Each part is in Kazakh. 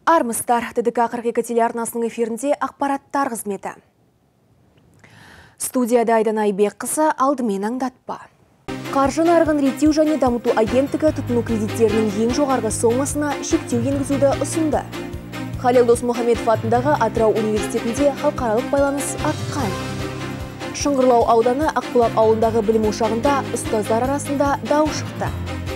Армыстар, ТДК 42 телеарнасының эфирінде ақпараттар қызметі. Студияда Айдан Айбекқызы, алдымен аңдатпа. Қаржы нарығын реттеу және дамыту агенттігі тұтыну кредиттерінің ең жоғарғы сомасына шектеу енгізуді ұсынды. Халел Досмұхамедов атындағы Атырау университетінде халықаралық байланыс артқан. Шыңғырлау ауданы Ақбұлақ ауылындағы білім ошағында ұстаздар арасында дау шықты.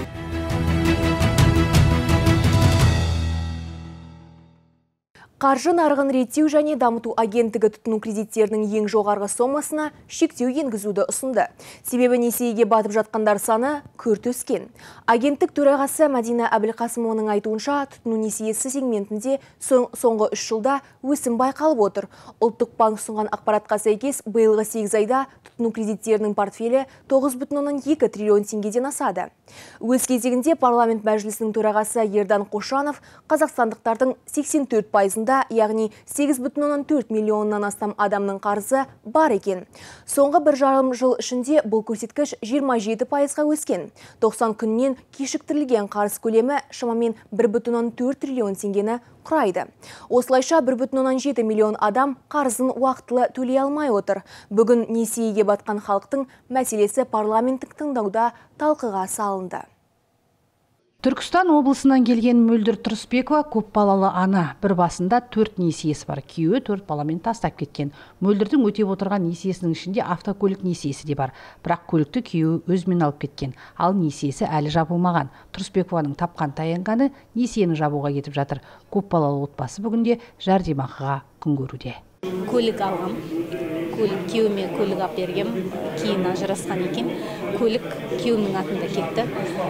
Қаржы нарығын реттеу және дамыту агенттігі тұтыну кредиттерінің ең жоғарғы сомасына шектеу енгізуді ұсынды. Себебі несиеге батып жатқандар саны күрт өскен. Агенттік төрағасы Мәдина Әбілқасымованың айтуынша, тұтыну несиесі сегментінде соңғы 3 жылда өсім байқалып отыр. Ұлттық банк ұсынған ақпаратқа сәйкес, биылғы 8 айда тұтыну кредиттерінің портфелі 9,2 триллион теңгеден асады. Өз кезегінде парламент мәжілісінің төрағасы Ердан Қошанов қазақстандықтардың 84%-ында, яғни 8,4 миллионнан астам адамның қарызы бар екен. Соңғы 1,5 жыл ішінде бұл көрсеткіш 27%-ға өскен. 90 күннен кешіктірілген қарыз көлемі шамамен 1,4 триллион теңгені құрайды. Осылайша 1,7 миллион адам қарызын уақытылы төлей алмай отыр. Бүгін несиеге батқан халықтың мәселесі парламенттік тыңдауда талқыға салынды. Түркістан облысынан келген Мөлдір Тұрысбекова көпбалалы ана. Бір басында 4 несиесі бар. Күйеуі 4 баламен тастап кеткен. Мөлдірдің өтеп отырған несиесінің ішінде автокөлік несиесі де бар. Бірақ көлікті күйеуі өзімен алып кеткен. Ал несиесі әлі жабылмаған. Тұрысбекованың тапқан таянғаны несиені жабуға кетіп жатыр. Көпбалалы отбасы бүгінде жәрдемақыға күн көруде. Көлік алғам. Күйеуіме көлік алып бергем, кейін ажырасқан екен. Көлік күйеуімнің атында кетті.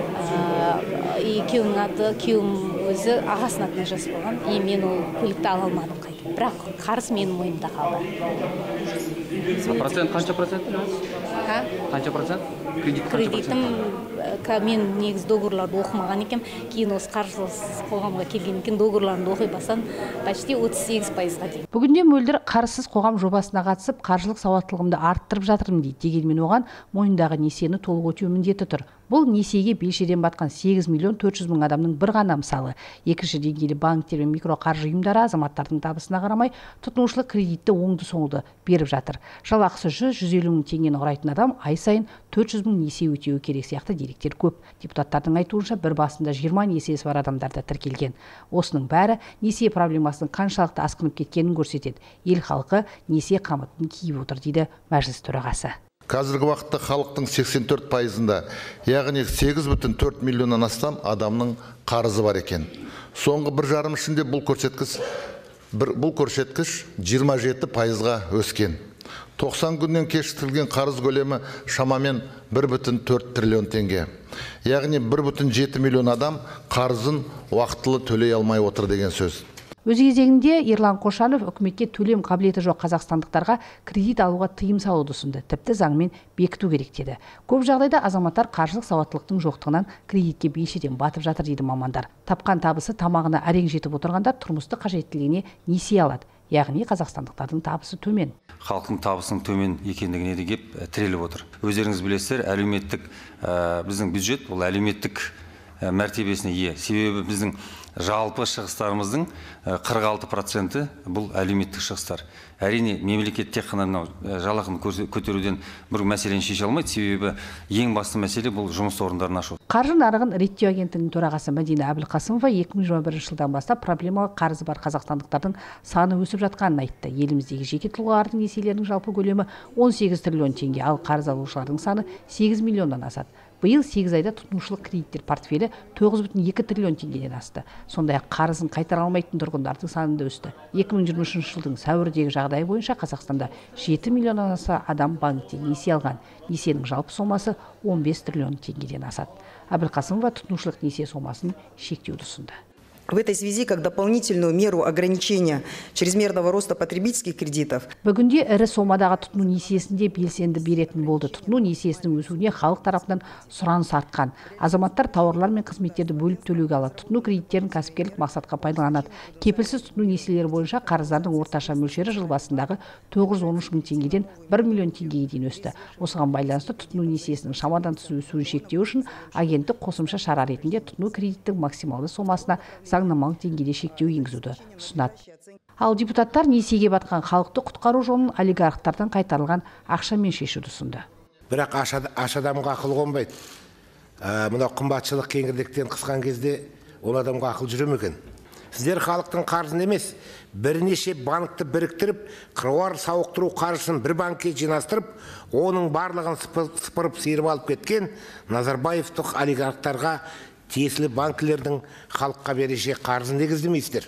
Күйеуім өзі ағасының атына жазып қойған. Мен ол көлікті ала алмадым қайтып. Бірақ қарыз менің мойнымда қалды. Қанша процент? Қанша процент? Кредитім мен негіз доғырларды оқымаған екен. Кейін осы қаржылық қоғамға келген екен, доғырларды оқи басан почти 38%-ға дейін. Бүгінде Мөлдір қарызсыз қоғам жобасына қатысып, қаржылық сауаттылығымды арттырып жатырмын дейді. Дегенмен оған мойнындағы несиені толық өтеу міндеті тұр. Бұл несиеге белшеден батқан 8 миллион 400 мың адамның бір ғана мысалы. Екінші деңгейлі банктер мен микроқаржы ұйымдары азаматтардың табысына қарамай тұтынушылық кредитті оңды-соңды беріп жатыр. Жалақысы 100-150 мың теңгені құрайтын адам ай сайын 400 мың несие өтеуі керек сияқты деректер көп. Депутаттардың айтуынша бір басында 20 несиесі бар адамдарда тіркелген. Осының бәрі несие проблемасының қаншалықты асқынып кеткенін көрсетеді. Ел халқы несие қамытын киіп отыр дейді мәжіліс төрағасы. Қазіргі уақытта халықтың 84%-ында, яғни 8,4 миллионнан астам адамның қарызы бар екен. Соңғы 1,5 ішінде бұл көрсеткіш 27%-ға өскен. 90 күннен кешіктірілген қарыз көлемі шамамен 1,4 триллион теңге. Яғни 1,7 миллион адам қарызын уақытылы төлей алмай отыр деген сөз. Өз кезегінде Ерлан Қошанов үкіметке төлем қабілеті жоқ қазақстандықтарға кредит алуға тыйым салуды ұсынды. Тіпті заңмен бекіту керек деді. Көп жағдайда азаматтар қаржылық сауаттылықтың жоқтығынан кредитке белшеден батып жатыр дейді мамандар. Тапқан табысы тамағына әрең жетіп отырғандар тұрмыстық қажеттілігіне несие алады. Яғни қазақстандықтардың табысы төмен. Халықтың табысының төмен екендігіне де кеп тіреліп отыр. Өздеріңіз білесіздер, әлеуметтік біздің бюджет бұл әлеуметтік мәртебесіне ие. Себебі біздің жалпы шығыстарымыздың 46% бұл әлеуметтік шығыстар. Әрине, мемлекет тек қана жалақыны көтеруден бір мәселені шеше алмайды, себебі ең басты мәселе бұл жұмыс орындарын ашу. Қаржы нарығын реттеу агенттігінің төрағасы Мәдина Әбілқасымова 2021 жылдан бастап проблемалық қарызы бар қазақстандықтардың саны өсіп жатқанын айтты. Еліміздегі жеке тұлғалардың несиелерінің жалпы көлемі 18 триллион теңге, ал қарыз алушылардың саны 8 миллионнан асады. Биыл 8 айда тұтынушылық кредиттер портфелі 9,2 триллион теңгеден асты. Сондай-ақ қарызын қайтара алмайтын тұрғындардың саны да өсті. 2023 жылдың сәуірдегі жағдай бойынша Қазақстанда 7 миллионнан аса адам банктен несие алған. Несиенің жалпы сомасы 15 триллион теңгеден асады. Әбілқасымова тұтынушылық несие сомасын шектеуді ұсынды. В этой связи, как дополнительную меру ограничения чрезмерного роста потребительских кредитов. Бүгінде ірі сомадағы тұтыну несиесінде белсенді беретін болды. Тұтыну несиесінің өсуіне халық тарапынан сұраныс артқан. Азаматтар тауарлар мен қызметтерді бөліп төлеуге алады. Тұтыну кредиттерін кәсіпкерлік мақсатқа пайдаланады. Кепілсіз тұтыну несиелері бойынша қарыздардың орташа мөлшері жыл басындағы 913 мың теңгеден 1 миллион теңгеге дейін өсті. Осыған байланысты тұтыну несиесінің шамадан тыс өсуін шектеу үшін агенттік қосымша шара ретінде тұтыну кредиттің максималды сомасына заң заңнамалық деңгейде шектеу енгізуді ұсынады. Ал депутаттар несиеге батқан халықты құтқару жолын олигархтардан қайтарылған ақшамен шешуді ұсынды. Бірақ аш адамға ақыл қонбайды. Мына қымбатшылық кеңірліктен қысқан кезде ол адамға ақыл жүре ме екен? Сіздер халықтың қарызын емес, бірнеше банкті біріктіріп, қыруар сауықтыру қаржысын бір банкке жинастырып, оның барлығын сыпырып сиырып алып кеткен Назарбаевтық олигархтарға тиесілі банкілердің халыққа береше қарызын негіздемейсіздер.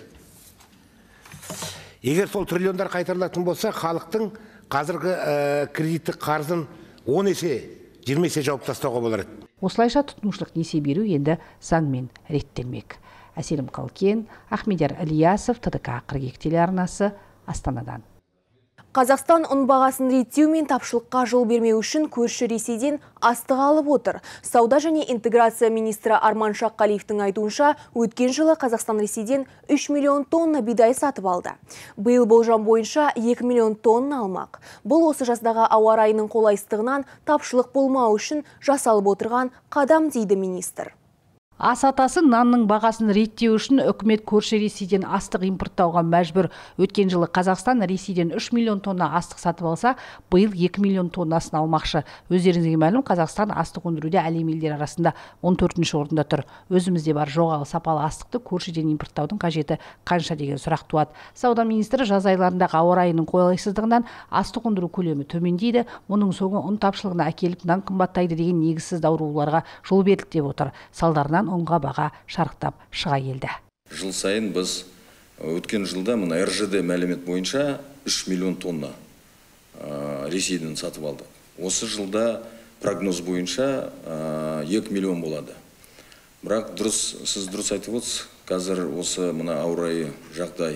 Егер сол триллиондар қайтарылатын болса, халықтың қазіргі кредиттік қарызын 10 есе, 20 есе жауып тастауға болар еді. Осылайша тұтынушылық несие беру енді заңмен реттелмек. Әселім Қалкен, Ахмедияр Ильясов, ТДК 42 телеарнасы, Астанадан. Қазақстан ұн бағасын реттеу мен тапшылыққа жол бермеу үшін көрші Ресейден астық алып отыр. Сауда және интеграция министрі Арман Шаққалиевтің айтуынша, өткен жылы Қазақстан Ресейден 3 миллион тонна бидай сатып алды. Биыл болжам бойынша 2 миллион тонна алмақ. Бұл осы жаздағы ауа райының қолайсыздығынан тапшылық болмау үшін жасалып отырған қадам дейді министр. Ас атасы нанның бағасын реттеу үшін үкімет көрші Ресейден астық импорттауға мәжбүр. Өткен жылы Қазақстан Ресейден 3 миллион тонна астық сатып алса, биыл 2 миллион тоннасын алмақшы. Өздеріңізге мәлім, Қазақстан астық өндіруде әлем елдері арасында 14-ші орында тұр. Өзімізде бар жоғары сапалы астықты көршіден импорттаудың қажеті қанша деген сұрақ туады. Сауда министрі жаз айларындағы ауа райының қолайсыздығынан астық өндіру көлемі төмендейді, оның соңы ұн тапшылығына әкеліп нан қымбаттайды деген негізсіз дауруларға жол берілді деп отыр. Салдарынан ұнға баға шарықтап шыға келді. Жыл сайын біз өткен жылда мына РЖД мәлімет бойынша 3 миллион тонна Ресейден сатып алдық. Осы жылда прогноз бойынша 2 миллион болады. Бірақ сіз дұрыс айтып отырсыз, қазір осы мына ауа райы жағдай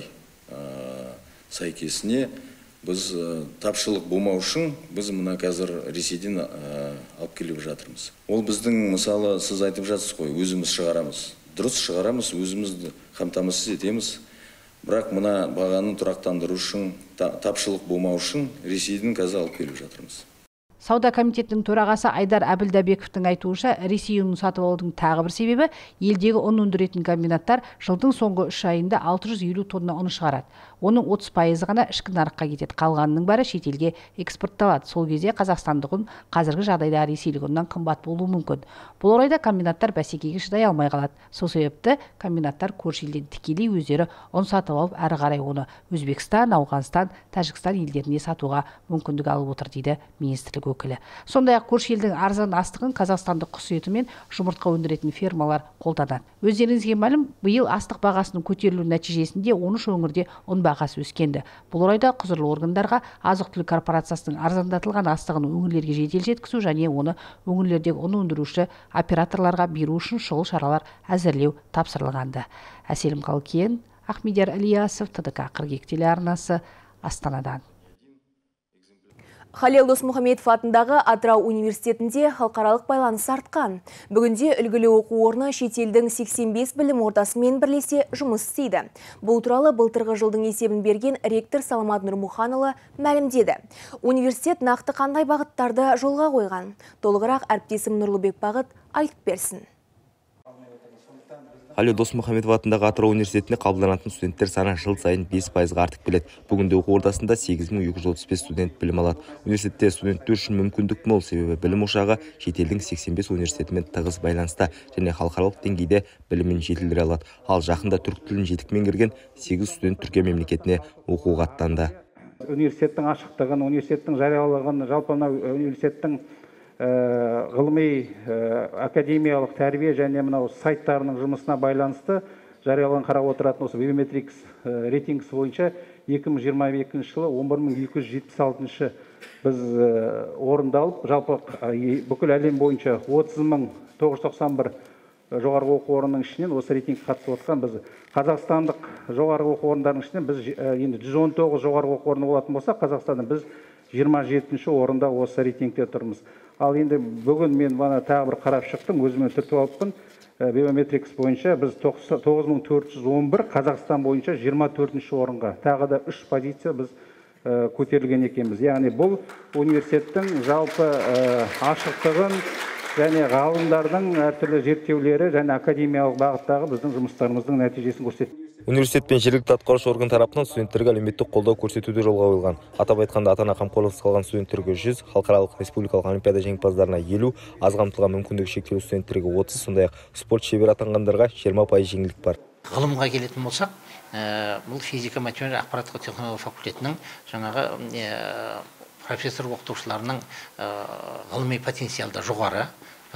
сәйкесіне біз тапшылық болмау үшін біз мына қазір Ресейден алып келіп жатырмыз. Ол біздің, мысалы, сіз айтып жатсыз ғой, өзіміз шығарамыз. Дұрыс шығарамыз, өзімізді қамтамасыз етеміз. Бірақ мына бағаны тұрақтандыру үшін, тапшылық болмау үшін Ресейден қазір алып келіп жатырмыз. Сауда комитетінің төрағасы Айдар Әбілдәбековтің айтуынша, Ресей ұнын сатып алудың тағы бір себебі, елдегі ұн өндіретін комбинаттар жылдың соңғы 3 айында 650 тонна ұн шығарады. Оның 30% ғана ішкі нарыққа кетеді. Қалғанының бәрі шетелге экспортталады. Сол кезде қазақстандық ұн қазіргі жағдайда ресейлік ұннан қымбат болуы мүмкін. Бұл орайда комбинаттар бәсекеге шыдай алмай қалады. Сол себепті комбинаттар көрші елден тікелей өздері ұн сатып алып, әрі қарай оны Өзбекстан, Ауғанстан, Тәжікстан елдеріне сатуға мүмкіндік алып отыр дейді министрлік өкілі. Сондай-ақ көрші елдің арзан астығын қазақстандық құс еті мен жұмыртқа өндіретін фермалар қолданады. Өздеріңізге мәлім, биыл астық бағасының көтерілу нәтижесінде 13 өңірде ұн бағасы өскенді. Бұл орайда құзырлы органдарға азық-түлік корпорациясының арзандатылған астығын өңірлерге жедел жеткізу және оны өңірлердегі ұн өндіруші операторларға беру үшін шұғыл шаралар әзірлеу тапсырылғанды. Әселім Қалкен, Ахмедияр Ильясов, ТДК 42 телеарнасы, Астанадан. Халел Досмұхамедов атындағы Атырау университетінде халықаралық байланыс артқан. Бүгінде үлгілі оқу орны шетелдің 85 білім ордасымен бірлесе жұмыс істейді. Бұл туралы былтырғы жылдың есебін берген ректор Саламат Нұрмұханұлы мәлімдеді. Университет нақты қандай бағыттарды жолға қойған? Толығырақ әріптесім Нұрлыбек Бағыт айтып берсін. Халел Досмұхамедов атындағы Атырау университетіне қабылданатын студенттер саны жыл сайын 5%-ға артып келеді. Бүгінде оқу ордасында 8235 студент білім алады. Университетте студенттер үшін мүмкіндік мол, себебі білім ошағы шетелдің 85 университетімен тығыз байланыста және халықаралық деңгейде білімін жетілдіре алады. Ал жақында түрік тілін жетік меңгерген 8 студент Түркия мемлекетіне оқуға аттанды. Университеттің ашықтығын, университеттің жариялығын, жалпы университеттің ғылыми академиялық тәрбие және мынау сайттарының жұмысына байланысты жариялығын қарап отыратын осы биометрикс рейтингісі бойынша 2022 жылы 11276 біз орындалып, жалпы бүкіл әлем бойынша 30991 жоғарғы оқу орнының ішінен осы рейтингке қатысып отқан біз қазақстандық жоғарғы оқу орындарының ішінен біз енді 119 жоғарғы оқу орны болатын болса, Қазақстанда біз 27-ші орында осы рейтингте тұрмыз. Ал енді бүгін мен тағы бір қарап шықтым, өзіме түртіп алыппын. Биометрикс бойынша біз 9411, Қазақстан бойынша 24-ші орынға. Тағы да 3 позиция біз көтерілген екенбіз. Яғни бұл университеттің жалпы ашықтығын, және ғалымдардың әртүрлі зерттеулері және академиялық бағыттағы біздің жұмыстарымыздың нәтижесін көрсетті. Университет пен жергілікті атқарушы орган тарапынан студенттерге әлеуметтік қолдау көрсетуді жолға қойылған. Атап айтқанда ата-ана қамқорлықсыз қалған студенттерге 100, халықаралық республикалық олимпиада жеңімпаздарына 50, аз қамтылған мүмкіндігі шектеулі студенттерге 30, сондай-ақ спорт шебері атанғандарға 20% жеңілдік бар. Ғылымға келетін болсақ, бұл физика, математика, ақпараттық технология факультетінің жаңағы профессор оқытушыларының ғылыми потенциалы жоғары,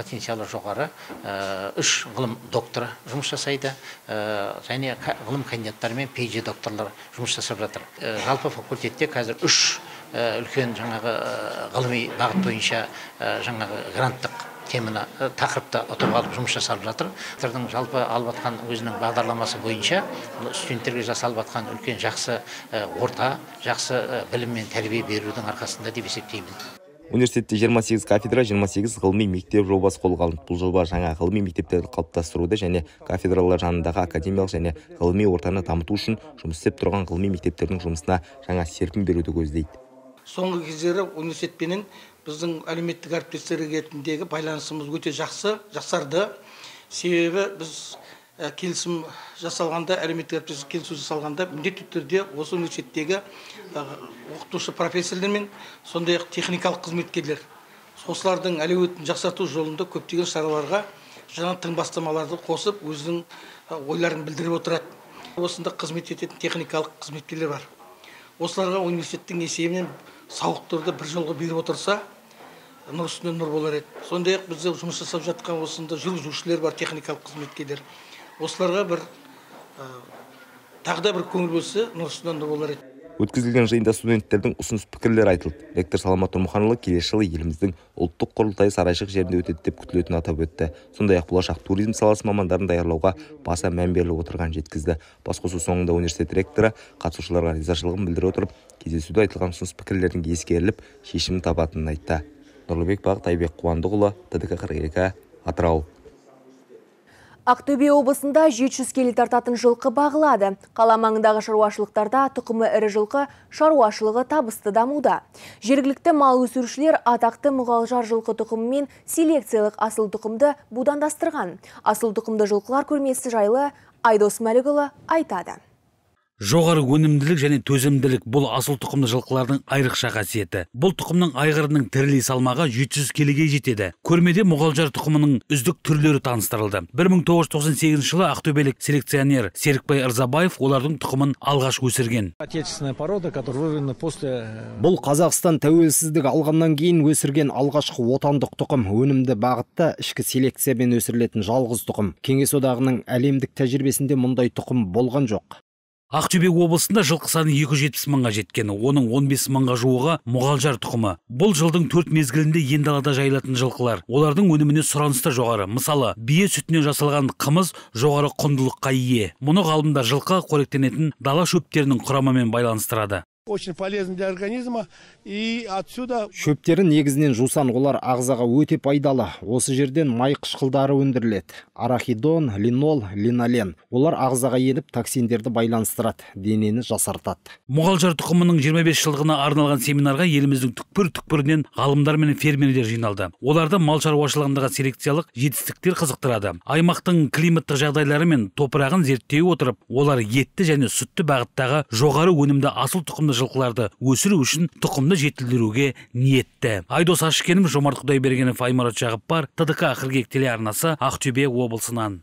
3 ғылым докторы жұмыс жасайды, және ғылым кандидаттары мен PhD докторлар жұмыс жасап жатыр. Жалпы факультетте қазір 3 үлкен жаңағы ғылыми бағыт бойынша жаңағы гранттық теманы тақырыпта ұтып алып жұмыс жасалып жатыр. Жалпы алып атқан өзінің бағдарламасы бойынша студенттерге жасалып атқан үлкен жақсы орта, жақсы білім мен тәрбие берудің арқасында деп есептеймін. Университетте 28 кафедра, 28 ғылыми мектеп жобасы қолға алынды. Бұл жоба жаңа ғылыми мектептерді қалыптастыруды және кафедралар жанындағы академиялық және ғылыми ортаны дамыту үшін жұмыс істеп тұрған ғылыми мектептердің жұмысына жаңа серпін беруді көздейді. Соңғы кездері университетпенен біздің әлеуметтік әріптестер ретіндегі байланысымыз өте жақсарды. Себебі біз келісім жасалғанда, әлеуметтік әріптестік келісім жасалғанда міндетті түрде осы университеттегі оқытушы профессорлармен, сондай-ақ техникалық қызметкерлер, осылардың әлеуетін жақсарту жолында көптеген шараларға жаңа тың бастамаларды қосып, өзінің ойларын білдіріп отырады. Осында қызмет ететін техникалық қызметкерлер бар. Осыларға университеттің есебінен сауықтырды бір жолға беріп отырса, нұр үстіне нұр болар еді. Сондай-ақ бізде жұмыс жасап жатқан осында жүргізушілер бар, техникалық қызметкерлер. Осыларға тағы да бір көңіл бөлсе, нұр үстіне нұр болар еді. Өткізілген жиында студенттердің ұсыныс пікірлері айтылды. Ректор Саламат Нұрмұханұлы келесі жылы еліміздің ұлттық құрылтайы сарайшық жерінде өтеді деп күтілетінін атап өтті. Сондай-ақ болашақ туризм саласы мамандарын даярлауға баса мән беріліп отырғанын жеткізді. Басқосу соңында университет ректоры қатысушыларға ризашылығын білдіре отырып, кездесуде айтылған ұсыныс пікірлердің ескеріліп, шешімін табатынын айтты. Нұрлыбек Бақыт, Айбек Қуандықұлы, ТДК 42, Атырау. Ақтөбе облысында 700 келі тартатын жылқы бағылады. Қала маңындағы шаруашылықтарда тұқымы ірі жылқы шаруашылығы табысты дамуда. Жергілікті мал өсірушілер атақты мұғалжар жылқы тұқымымен селекциялық асыл тұқымды будандастырған. Асыл тұқымды жылқылар көрмесі жайлы Айдос Мәлікұлы айтады. Жоғары өнімділік және төзімділік бұл асыл тұқымды жылқылардың айрықша қасиеті. Бұл тұқымның айғырының тірілей салмағы 700 келіге жетеді. Көрмеде мұғалжар тұқымының үздік түрлері таныстырылды. 1998 жылы ақтөбелік селекционер Серікбай Ырзабаев олардың тұқымын алғаш өсірген. Бұл Қазақстан тәуелсіздік алғаннан кейін өсірген алғашқы отандық тұқым, өнімді бағытта ішкі селекциямен өсірілетін жалғыз тұқым. Кеңес одағының әлемдік тәжірибесінде мұндай тұқым болған жоқ. Ақтөбе облысында жылқы саны 270 мыңға жеткен, оның 15 мыңға жуығы мұғалжар тұқымы. Бұл жылдың 4 мезгілінде ен далада жайылатын жылқылар. Олардың өніміне сұранысты жоғары. Мысалы, бие сүтінен жасалған қымыз жоғары құндылыққа ие. Мұны ғалымдар жылқы қоректенетін дала шөптерінің құрамымен байланыстырады. Очень полезно для организма и отсюда... Шөптері негізінен жусан, олар ағзаға өте пайдалы. Осы жерден май қышқылдары өндіріледі. Арахидон, линол, линолен. Олар ағзаға еніп токсиндерді байланыстырады, денені жасартады. Мұғалжар тұқымының 25 жылдығына арналған семинарға еліміздің түкпір-түкпірінен ғалымдар мен фермерлер жиналды. Оларды мал шаруашылығындағы селекциялық жетістіктер қызықтырады. Аймақтың климаттық жағдайлары мен топырағын зерттей отырып, олар етті және сүтті бағыттағы жоғары өнімді асыл тұқымды жылқыларды өсіру үшін тұқымды жетілдіруге ниетті. Айдос Ашкенім, Жомарт Құдайбергенов, Аймарат Жағыппар, ТДК қыркүйек телеарнасы, Ақтөбе облысынан.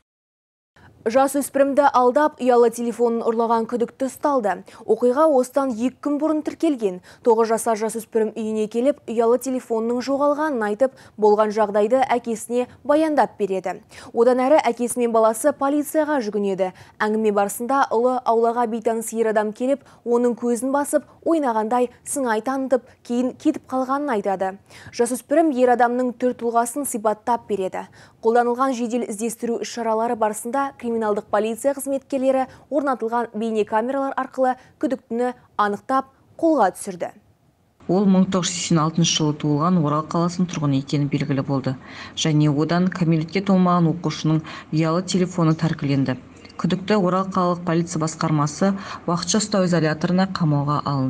Жасөспірімді алдап, ұялы телефонын ұрлаған күдікті ұсталды. Оқиға осыдан 2 күн бұрын тіркелген. 9 жасар жасөспірім үйіне келіп, ұялы телефонның жоғалғанын айтып, болған жағдайды әкесіне баяндап береді. Одан әрі әкесі мен баласы полицияға жүгінеді. Әңгіме барысында ұлы аулаға бейтаныс ер адам келіп, оның көзін басып, ойнағандай сыңай танытып, кейін кетіп қалғанын айтады. Жасөспірім ер адамның түр-тұлғасын сипаттап береді. Қолданылған жедел іздестіру іс-шаралары барысында криминалдық полиция қызметкерлері орнатылған бейне камералар арқылы күдіктіні анықтап қолға түсірді. Ол 1986 жылы туылған Орал қаласының тұрғыны екені белгілі болды. Және одан кәмелетке толмаған оқушының ұялы телефоны тәркіленді. Күдікті Орал қалалық полиция басқармасы уақытша ұстау изоляторына қамауға алынды.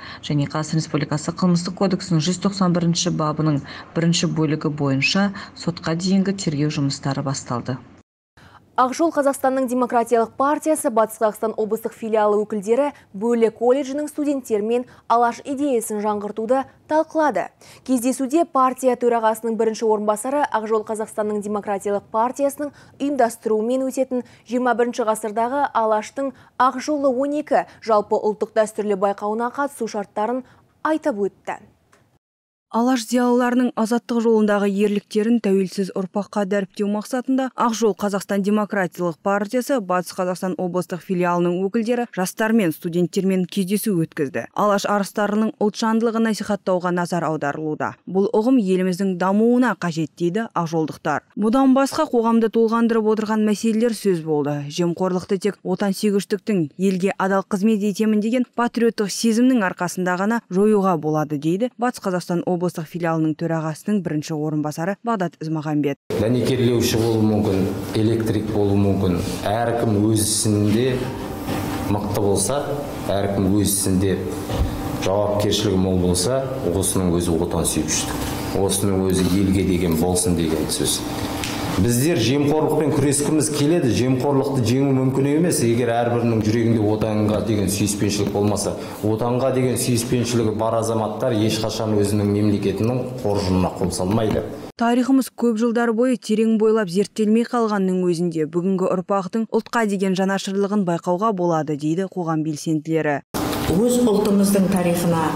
және Қазақстан Республикасы Қылмыстық кодексінің 191 бабының 1 бөлігі бойынша сотқа дейінгі тергеу жұмыстары басталды. Ақжол Қазақстанның Демократиялық партиясы Батыс Қазақстан облыстық филиалы өкілдері Бөлі колледжінің студенттермен алаш идеясын жаңғыртуды талқылады. Кездесуде партия төрағасының бірінші орынбасары Ақжол Қазақстанның Демократиялық партиясының ұйымдастыруымен өтетін 21 ғасырдағы алаштың Ақжолы 12 жалпы ұлттық дәстүрлі байқауына қатысу шарттарын айтып өтті. Алаш зиялыларының азаттық жолындағы ерліктерін тәуелсіз ұрпаққа дәріптеу мақсатында Ақжол Қазақстан Демократиялық партиясы Батыс Қазақстан облыстық филиалының өкілдері жастар мен студенттермен кездесу өткізді. Алаш арыстарының ұлтжандылығын насихаттауға назар аударылуда. Бұл ұғым еліміздің дамуына қажет дейді ақжолдықтар. Бұдан басқа қоғамды толғандырып отырған мәселелер сөз болды. Жемқорлықты тек отансүйгіштіктің, елге адал қызмет етемін деген патриоттық сезімнің арқасында ғана жоюға болады дейді Батыс Қазақстан облыстық филиалының төрағасының бірінші орынбасары Бағдат Ізмағамбет. Дәнекерлеуші болу мүмкін, электрик болу мүмкін. Әркім өз ісінде мықты болса, әркім өз ісінде жауапкершілігі мол болса, осының өзі отансүйгіштік. Осының өзі елге деген болсын деген сөз. Біздер жемқорлықпен күрескіміз келеді, жемқорлықты жеңу мүмкін емес, егер әрбірінің жүрегінде отанға деген сүйіспеншілік болмаса. Отанға деген сүйіспеншілігі бар азаматтар ешқашан өзінің мемлекетінің қоржынына қол салмайды. Тарихымыз көп жылдар бойы терең бойлап зерттелмей қалғанның өзінде бүгінгі ұрпақтың ұлтқа деген жанашырлығын байқауға болады дейді қоғам белсенділері. Өз ұлтымыздың тарихына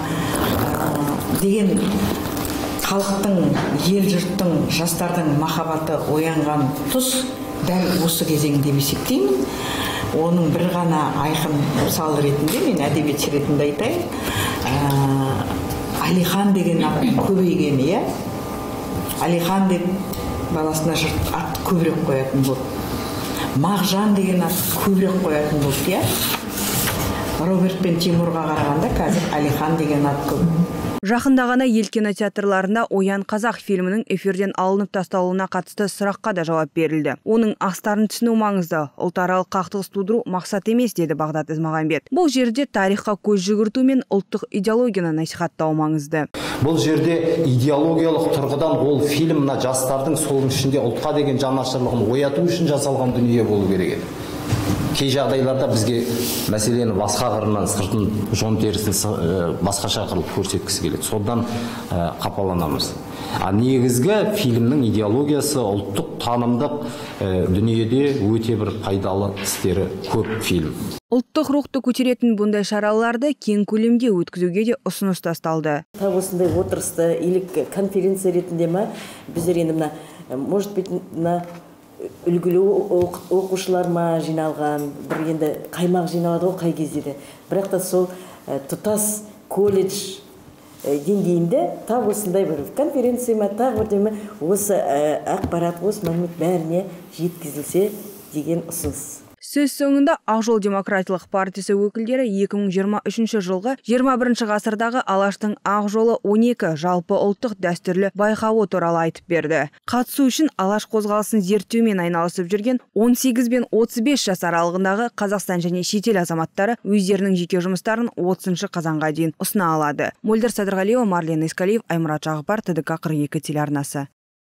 деген халықтың, ел жұрттың, жастардың махаббаты оянған тұс дәл осы кезең деп есептеймін. Оның бір ғана айқын мысал ретінде мен әдебиетші ретінде айтайын. Әлихан деген ат көбейген, иә. Әлихан деп баласына жұрт ат көбірек қоятын болды. Мағжан деген ат көбірек қоятын болды, иә. Роберт пен Тимурға қарағанда қазір Әлихан деген ат көп. Жақында ғана ел кинотеатрларында Оян қазақ фильмінің эфирден алынып тасталуына қатысты сұраққа да жауап берілді. Оның астарын түсіну маңызды, ұлтаралық қақтығыс тудыру мақсат емес, деді Бағдат Ізмағамбет. Бұл жерде тарихқа көз жүгірту мен ұлттық идеологияны насихаттау маңызды. Бұл жерде идеологиялық тұрғыдан ол фильм жастардың солың ішінде ұлтқа деген жанашырлығын ояту үшін жасалған дүние болу керек еді. Кей жағдайларда бізге мәселені басқа қырынан сыртын жон терісін басқаша қылып көрсеткісі келеді. Содан қапаланамыз. Негізгі фильмнің идеологиясы ұлттық танымдық дүниеде өте бір пайдалы істері көп фильм. Ұлттық рухты көтеретін бұндай шараларды кең көлемде өткізуге де ұсыныс тасталды. Тап осындай отырысты или конференция ретінде ма біздер енді мына может быть мына үлгілі оқушылар ма жиналған, бір енді қаймақ жиналады ғой қай кезде де. Бірақ та сол тұтас колледж деңгейінде тап осындай бір конференция ма, тағы бірдеме осы ақпарат, осы мәлімет бәріне жеткізілсе деген ұсыныс. Сөз соңында Ақжол Демократиялық партиясы өкілдері 2023 жылғы 21 ғасырдағы алаштың Ақжолы 12 жалпы ұлттық дәстүрлі байқауы туралы айтып берді. Қатысу үшін алаш қозғалысын зерттеумен айналысып жүрген 18 бен 35 жас аралығындағы Қазақстан және шетел азаматтары өздерінің жеке жұмыстарын 30 қазанға дейін ұсына алады. Мөлдір Садырғалиева, Марлен Искалиев, Аймұрат Жағыпар, ТДК 42 телеарнасы.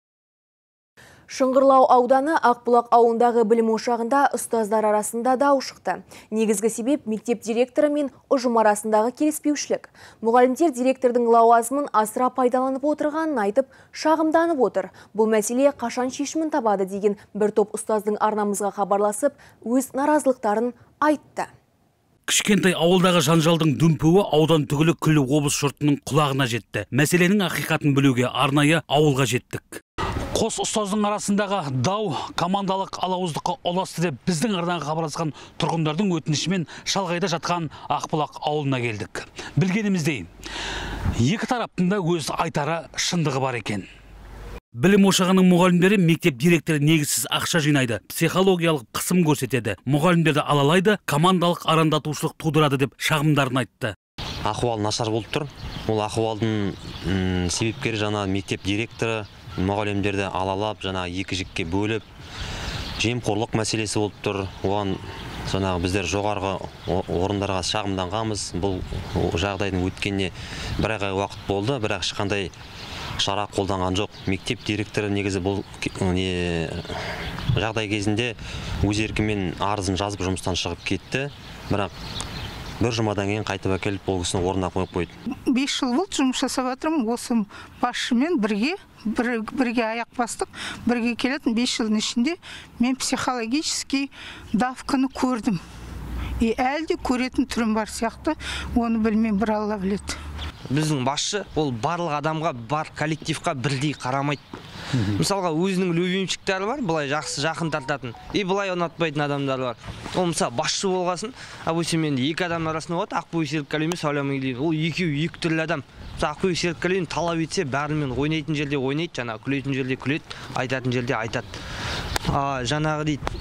Шыңғырлау ауданы Ақбұлақ ауылындағы білім ошағында ұстаздар арасында дау шықты. Негізгі себеп мектеп директоры мен ұжым арасындағы келіспеушілік. Мұғалімдер директордың лауазымын асыра пайдаланып отырғанын айтып, шағымданып отыр. Бұл мәселе қашан шешімін табады деген бір топ ұстаздың арнамызға хабарласып, өз наразылықтарын айтты. Кішкентай ауылдағы жанжалдың дүмпуі аудан түгілі күллі облыс жұртының құлағына жетті. Мәселенің ақиқатын білуге арнайы ауылға жеттік. Қос ұстаздың арасындағы дау командалық алауыздыққа ұласты деп біздің арнаға хабарласқан тұрғындардың өтінішімен шалғайда жатқан Ақбұлақ ауылына келдік. Білгеніміздей, екі тараптың да өз айтары шындығы бар екен. Білім ошағының мұғалімдері мектеп директоры негізсіз ақша жинайды, психологиялық қысым көрсетеді, мұғалімдерді алалайды, командалық арандатушылық тудырады деп шағымдарын айтты. Ахуал нашар болып тұр. Ол ахуалдың себепкері жаңа мектеп директоры мұғалімдерді алалап, жаңа екі жікке бөліп, жемқорлық мәселесі болып тұр. Оған жаңағы біздер жоғарғы орындарға шағымданғанбыз. Бұл жағдайдың өткеніне бір айға уақыт болды, бірақ ешқандай шара қолданған жоқ. Мектеп директоры негізі бұл жағдай кезінде өз еркімен арызын жазып жұмыстан шығып кетті, бірақ бір жұмадан кейін қайтып әкеліп бұл кісіні орнына қойып қойды. 5 жыл болды жұмыс жасап жатырмын. Осы басшымен бірге аяқ бастық, бірге келетін 5 жылдың ішінде мен психологический давканы көрдім. Әлде көретін түрім бар сияқты, оны білмеймін, бір Алла біледі. Біздің басшы ол барлық адамға, бар коллективқа бірдей қарамайды. Мысалға өзінің любимчиктері бар, былай жақсы жақын тартатын, былай ұнатпайтын адамдар бар. Ол мысалы басшы болғасын, обычно менде 2 адам арасында болады, Ақбөй Серікқалиев мен Сәуле Амангелдиев. Ол екеуі 2 түрлі адам. Ақбөй Серікқалиев талап етсе, бәрімен ойнайтын жерде ойнайды, жаңағы күлетін жерде күледі, айтатын жерде айтады. Жаңағы дейді,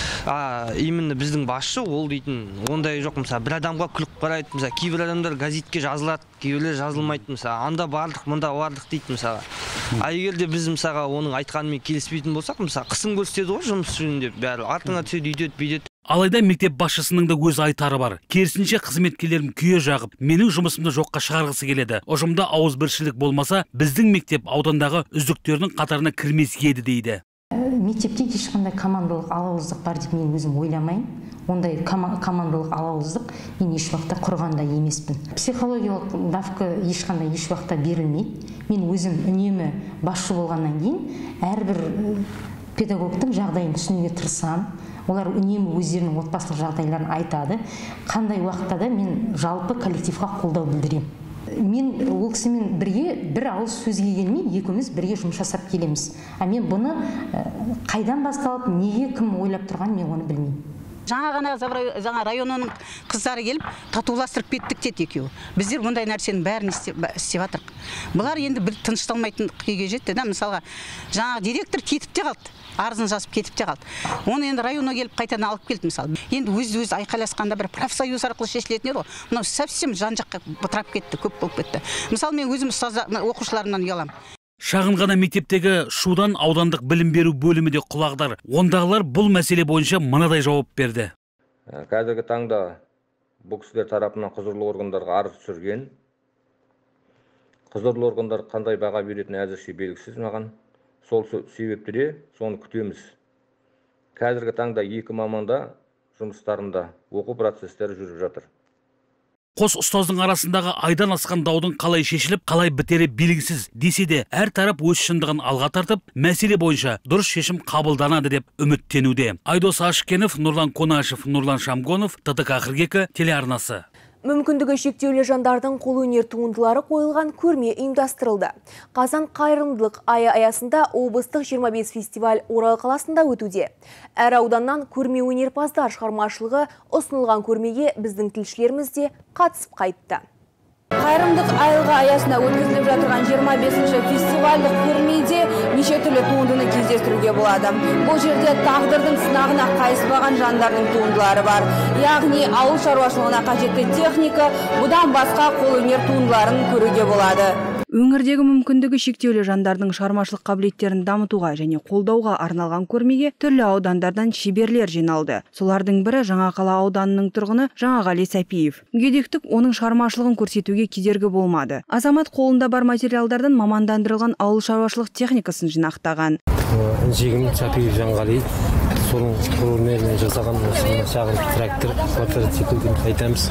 именно біздің басшы ол дейтін, ондай жоқ. Мысалы бір адамға күліп қарайды, мысалы кейбір адамдар газетке жазылады, кейбірлер жазылмайды, мысалы анда бардық, мұнда бардық дейді, мысалы. Егер де біз мысалға оның айтқанымен келіспейтін болсақ, мысалы қысым көрсетеді ғой жұмыс жөнінде, бәрі артыңа түседі, үйтеді, бүйтеді. Алайда мектеп басшысының да өз айтары бар. Керісінше қызметкерлерім күйе жағып, менің жұмысымды жоққа шығарғысы келеді. Ұжымда ауызбіршілік болмаса, біздің мектеп аудандағы үздіктердің қатарына кірмес еді дейді. Мектепте ешқандай командалық алауыздық бар деп мен өзім ойламаймын. Ондай командалық алауыздық мен еш уақытта құрғанда емеспін. Психологиялық давка еш уақытта берілмейді. Мен өзім үнемі басшы болғаннан кейін әрбір педагогтың жағдайын түсінуге тырысамын. Олар үнемі өздерінің отбасылық жағдайларын айтады. Қандай уақытта да мен жалпы коллективға қолдау білдіремін. Мен ол кісімен бірге бір ауыз сөзге келмей, екеуміз бірге жұмыс жасап келеміз. Мен бұны қайдан басталып, неге кім ойлап тұрған, мен оны білмеймін. Жаңа районының қыздары келіп, татуластырып кеттік деді екеуі. Біздер бұндай нәрсенің бәрін істеп жатырық. Бұлар енді бір тынышталмайтын күйге жетті да, мысалға жаңа директор кетіп те қалды. Арызын жазып кетіп те қалды. Оны енді районға келіп қайтадан алып келді мысалы. Енді өз айқайласқанда бір профсоюз арқылы шешілетін еді ғой. Мынау совсем жан-жаққа бытырап кетті, көп болып кетті. Мысалы мен өзім оқушыларымнан ұяламын. Шағын ғана мектептегі шудан аудандық білім беру бөлімі де құлағдар. Ондағылар бұл мәселе бойынша мынадай жауап берді. Қазіргі таңда бұл кісілер тарапынан құзырлы органдарға арыз түсірген. Құзырлы органдар қандай баға беретіні әзірше белгісіз маған. Сол себепті де соны күтеміз. Қазіргі таңда 2 маманда жұмыстарында оқу процестері жүріп жатыр. Қос ұстаздың арасындағы айдан асқан даудың қалай шешіліп, қалай бітері белгісіз десе де, әр тарап өз шындығын алға тартып, мәселе бойынша дұрыс шешім қабылданады деп үміттенуде. Айдос Ашкенов, Нұрлан Конашев, Нұрлан Шамгонов, ТТК 42 телеарнасы. Мүмкіндігі шектеулі жандардың қолөнер туындылары қойылған көрме ұйымдастырылды. Қазан қайырымдылық айы аясында облыстық 25 фестиваль Орал қаласында өтуде. Әр ауданнан көрме өнерпаздар шығармашылығы ұсынылған көрмеге біздің тілшілеріміз де қатысып қайтты. Қайырымдық айылға аясында өткізіліп жатырған 25-ші фестивальдық көрмеде неше түрлі туындыны кездестіруге болады. Бұл жерде тағдырдың сынағына қайыспаған жандардың туындылары бар. Яғни ауыл шаруашылығына қажетті техника, бұдан басқа қолөнер туындыларын көруге болады. Өңірдегі мүмкіндігі шектеулі жандардың шығармашылық қабілеттерін дамытуға және қолдауға арналған көрмеге түрлі аудандардан шеберлер жиналды. Солардың бірі Жаңақала ауданының тұрғыны Жаңағали Сәпиев. Мүгедектік оның шығармашылығын көрсетуге кедергі болмады. Азамат қолында бар материалдардан мамандандырылған ауыл шаруашылық техникасын жинақтаған. Жегім Сәпиев Жаңағали, соның қолөнерімен жасаған шағын трактор, квадроцикл деп айтамыз.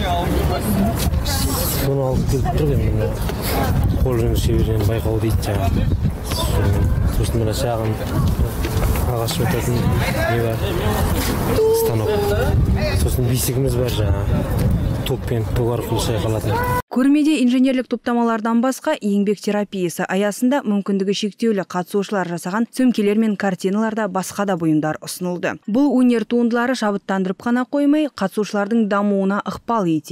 Соны алып келіп тұрмын. Қолжың шеберінен байқау дейді жаңа. Сосын мына шағын ағаш өтетін не бар, станок. Сосын бесігіміз бар жаңа, топпен ток арқылы шайқалатын. Көрмеде инженерлік топтамалардан басқа еңбек терапиясы аясында мүмкіндігі шектеулі қатысушылар жасаған сөмкелер мен картиналарда басқа да бұйымдар ұсынылды. Бұл өнер туындылары шабыттандырып қана қоймай, қатысушылардың дамуына ықпал етеді.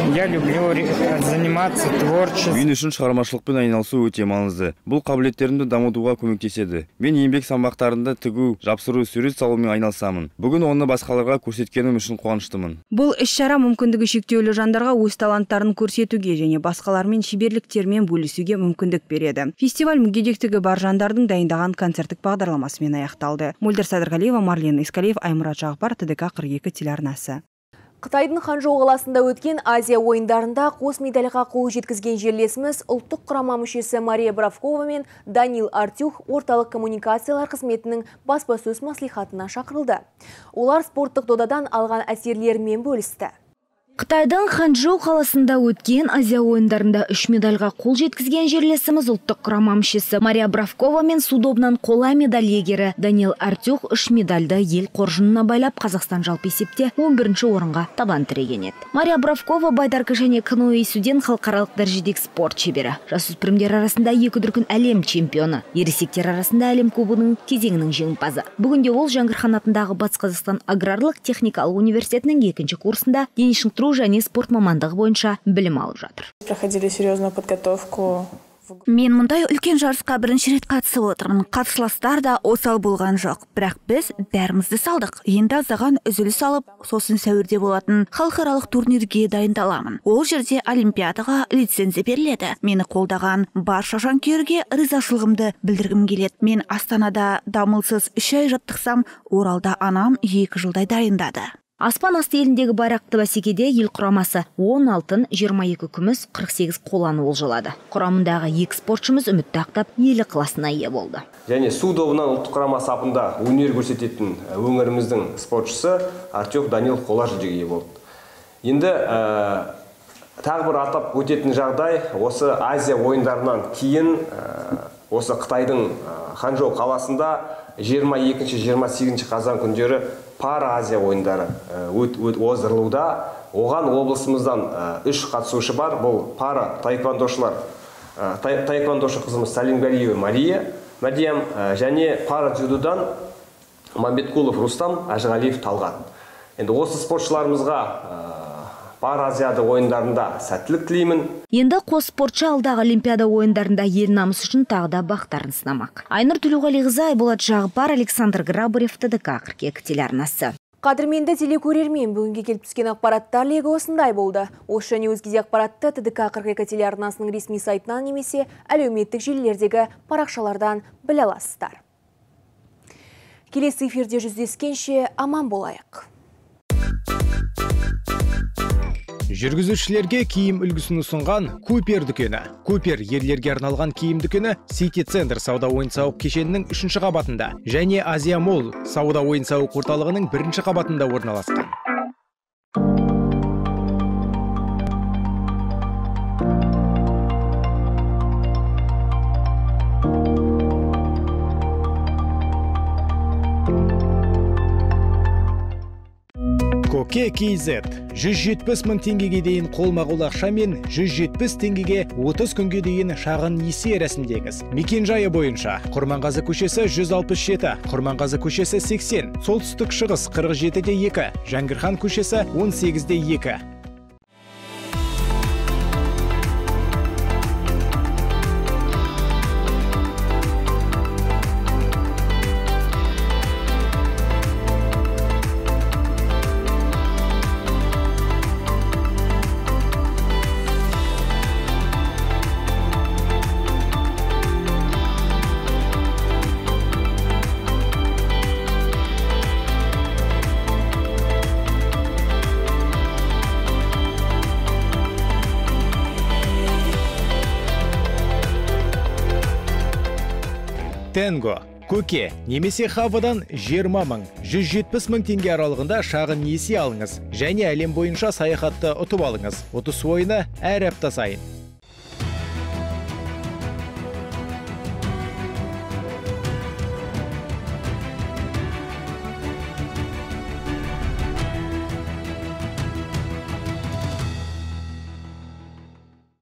Я люблю заниматься творчеством. Мен үшін шығармашылықпен айналысу өте маңызды. Бұл қабілеттерімді дамытуға көмектеседі. Мен еңбек сабақтарында тігу, жапсыру, сурет салумен айналысамын. Бүгін оны басқаларға көрсеткенім үшін қуаныштымын. Бұл іс-шара мүмкіндігі шектеулі жандарға өз таланттарын көрсетуге және басқалармен шеберліктермен бөлісуге мүмкіндік береді. Фестиваль мүгедектігі бар жандардың дайындаған концерттік бағдарламасымен аяқталды. Мөлдір Садырғалиева, Марлен Искалиев, Аймұрат Жағыпар, ТДК 42 телеарнасы. Қытайдың Ханчжоу қаласында өткен Азия ойындарында қос медальға қол жеткізген жерлесіміз ұлттық құрама мүшесі Мария Бравкова мен Данил Артюх орталық коммуникациялар қызметінің баспасөз маслихатына шақырылды. Олар спорттық додадан алған әсерлерімен бөлісті. Қытайдың Ханчжоу қаласында өткен Азия ойындарында 3 медальға қол жеткізген жерлесіміз ұлттық құрама мүшесі Мария Бравкова мен судобынан қола медаль иегері Данил Артюх 3 медальді ел қоржынына байлап, Қазақстан жалпы есепте 11-ші орынға табан тіреген еді. Мария Бравкова байдарка және каноэ есуден халықаралық дәрежедегі спорт шебері. Жасөспірімдер арасында 2 дүркін әлем чемпионы, ересектер арасында әлем кубогының кезеңінің жеңімпазы. Бүгінде ол Жәңгір атындағы Батыс Қазақстан аграрлық техникалық университетінің 2-ші курсында дене шынықтыру және спорт мамандығы бойынша білім алып жатыр. Проходили серьезную подготовку. Мен мұндай үлкен жарысқа бірінші рет қатысып отырмын. Қатысыластар да осал болған жоқ. Бірақ біз бәрімізді салдық. Енді аздаған үзіліс алып, сосын сәуірде болатын халықаралық турнирге дайындаламын. Ол жерде олимпиадаға лицензия беріледі. Мені қолдаған барша жанкүйерге ризашылығымды білдіргім келеді. Мен Астанада дамылсыз 3 ай жаттықсам, Оралда анам 2 жылдай дайындады. Аспан асты еліндегі байрақты бәсекеде ел құрамасы 10 алтын, 22 күміс, 48 қоланы олжалады. Құрамындағы 2 спортшымыз үмітті ақтап, елі класына ие болды. Және су добынан ұлттық құрама сапында өнер көрсететін өңіріміздің спортшысы Артюх Данил қола жүлдеге ие болды. Енді тағы бір атап өтетін жағдай, осы Азия ойындарынан кейін осы Қытайдың Ханчжоу қаласында 22-28 қазан күндері Пара Азия ойындары оздырылуда. Оған облысымыздан 3 қатысушы бар. Бұл пара таэквондошылар. Таэквондошы қызымыз Салимгалиева Мария, Мәдиям, және пара дзюдодан Мамбеткулов Рустам, Әжіғалиев Талғат. Енді осы спортшыларымызға Пара Азияда ойындарында сәттілік тілеймін. Енді қос спортшы алдағы Олимпиада ойындарында ел намысы үшін тағы да бақтарын сынамақ. Айнұр Төлеуғалиқызы, Айболат Жағыпар, Александр Грабарев, ТДК 42 телеарнасы. Қадірменді телекөрермен, бүгінге келіп түскен ақпараттар легі осындай болды. Осы және өзге де ақпаратты ТДК 42 телеарнасының ресми сайтынан немесе әлеуметтік желілердегі парақшалардан біле аласыздар. Келесі эфирде жүздескенше аман болайық. Жүргізушілерге киім үлгісін ұсынған Купер дүкені. Купер ерлерге арналған киім дүкені Сити Центр сауда ойын-сауық кешенінің 3-ші қабатында және Азия Молл сауда ойын-сауық орталығының 1-ші қабатында орналасқан. Коке KZ 170 мың теңгеге дейін қолма-қол ақша мен 170 теңгеге 30 күнге дейін шағын несие рәсімдеңіз. Мекен-жайы бойынша Құрманғазы көшесі 167, Құрманғазы көшесі 80, солтүстік шығыс 47-де 2, Жәңгірхан көшесі 18-де 2. Тенго, Көке, немесе Хавадан 20 мың, 170 мың теңге аралығында шағын несие алыңыз және әлем бойынша саяхатты ұтып алыңыз. 30 ойыны әр апта сайын.